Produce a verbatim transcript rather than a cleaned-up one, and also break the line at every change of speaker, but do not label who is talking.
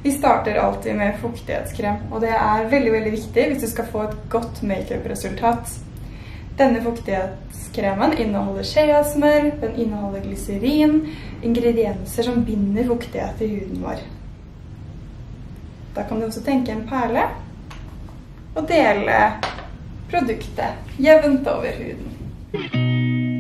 Vi starter alltid med fuktighetskrem, og det er veldig, veldig viktig hvis du skal få et godt make-up-resultat. Denne fuktighetskremen inneholder shea-smør, den inneholder glyserin, ingredienser som binder fuktighet i huden vår. Da kan du også tenke en perle, og dele produktet jevnt over huden.